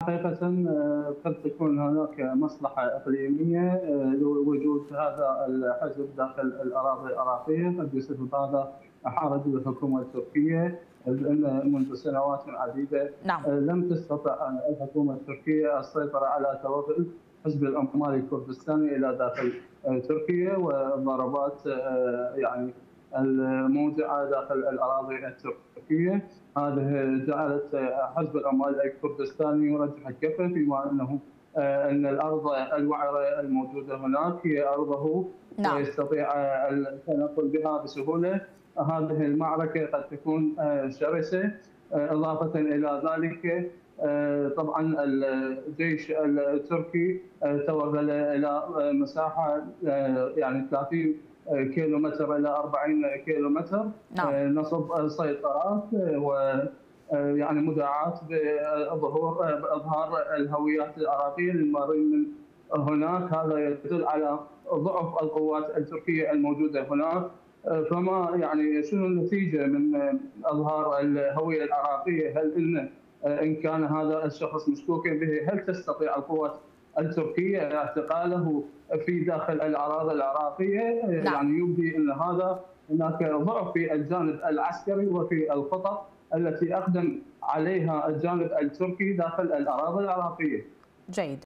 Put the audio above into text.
حقيقة قد تكون هناك مصلحة إقليمية لوجود هذا الحزب داخل الأراضي العراقية. قد يسبب هذا حرج للحكومة التركية، لأن منذ سنوات عديدة نعم. لم تستطع الحكومة التركية السيطرة على توغل حزب العمال الكردستاني إلى داخل تركيا، والضربات يعني الموجعة داخل الأراضي التركية. هذه جعلت حزب العمال الكردستاني يرجح الكفة، فيما أنه أن الأرض الوعرة الموجودة هناك هي أرضه نعم. ويستطيع التنقل بها بسهولة. هذه المعركة قد تكون شرسة. إضافة إلى ذلك طبعا الجيش التركي توغل إلى مساحة يعني 30 كيلو متر إلى 40 كيلو متر، نعم. نصب سيطرات و يعني مداعاة بإظهار الهويات العراقية للمارين من هناك. هذا يدل على ضعف القوات التركية الموجودة هناك. فما يعني شنو النتيجة من إظهار الهوية العراقية؟ هل إن كان هذا الشخص مشكوكا به، هل تستطيع القوات التركية اعتقاله في داخل الأراضي العراقية؟ نعم. يعني يبدي أن هناك ضعف في الجانب العسكري وفي الخطط التي أقدم عليها الجانب التركي داخل الأراضي العراقية. جيد.